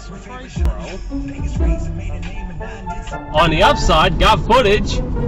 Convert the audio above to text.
Jesus Christ, bro. On the upside, got footage